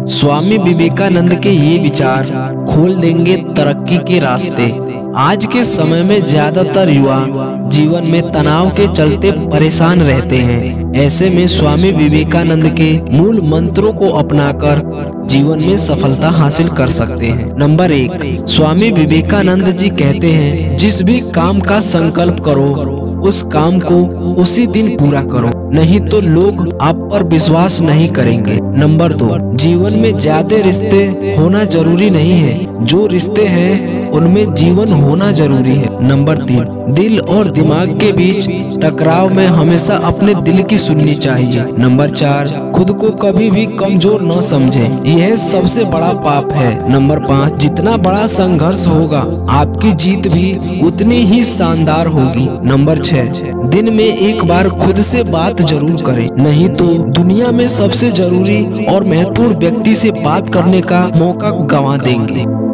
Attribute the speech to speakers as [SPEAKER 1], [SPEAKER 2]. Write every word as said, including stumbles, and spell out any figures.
[SPEAKER 1] स्वामी विवेकानंद के ये विचार खोल देंगे तरक्की के रास्ते। आज के समय में ज्यादातर युवा जीवन में तनाव के चलते परेशान रहते हैं। ऐसे में स्वामी विवेकानंद के मूल मंत्रों को अपनाकर जीवन में सफलता हासिल कर सकते हैं। नंबर एक, स्वामी विवेकानंद जी कहते हैं, जिस भी काम का संकल्प करो उस काम को उसी दिन पूरा करो, नहीं तो लोग आप पर विश्वास नहीं करेंगे। नंबर दो, जीवन में ज्यादा रिश्ते होना जरूरी नहीं है, जो रिश्ते हैं उनमें जीवन होना जरूरी है। नंबर तीन, दिल और दिमाग के बीच टकराव में हमेशा अपने दिल की सुननी चाहिए। नंबर चार, खुद को कभी भी कमजोर न समझें, यह सबसे बड़ा पाप है। नंबर पाँच, जितना बड़ा संघर्ष होगा आपकी जीत भी उतनी ही शानदार होगी। नंबर छह, दिन में एक बार खुद से बात जरूर करें, नहीं तो दुनिया में सबसे जरूरी और महत्वपूर्ण व्यक्ति से बात करने का मौका गंवा देंगे।